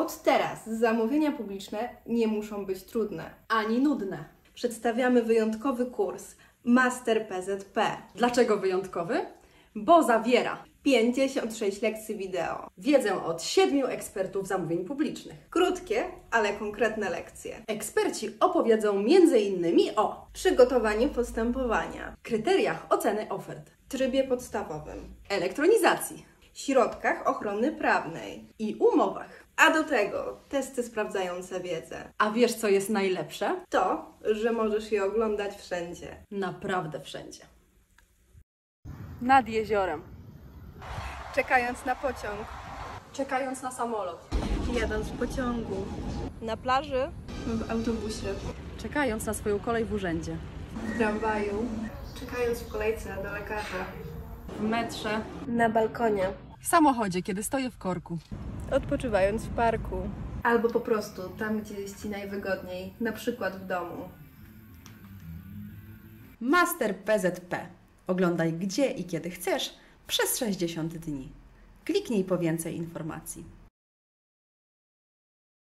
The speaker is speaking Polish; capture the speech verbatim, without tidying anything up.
Od teraz zamówienia publiczne nie muszą być trudne. Ani nudne. Przedstawiamy wyjątkowy kurs Master P Z P. Dlaczego wyjątkowy? Bo zawiera pięćdziesiąt sześć lekcji wideo. wiedzę od siedmiu ekspertów zamówień publicznych. Krótkie, ale konkretne lekcje. Eksperci opowiedzą między innymi o Przygotowanie postępowania. kryteriach oceny ofert, Trybie podstawowym. elektronizacji Środkach ochrony prawnej. i umowach. A do tego testy sprawdzające wiedzę. A wiesz, co jest najlepsze? To, że możesz je oglądać wszędzie. Naprawdę wszędzie. Nad jeziorem. Czekając na pociąg. Czekając na samolot. Jadąc w pociągu. Na plaży. W autobusie. Czekając na swoją kolej w urzędzie. W tramwaju. Czekając w kolejce do lekarza. W metrze. Na balkonie. W samochodzie, kiedy stoję w korku. Odpoczywając w parku. Albo po prostu tam, gdzie jest Ci najwygodniej, na przykład w domu. Master P Z P. Oglądaj gdzie i kiedy chcesz przez sześćdziesiąt dni. Kliknij po więcej informacji.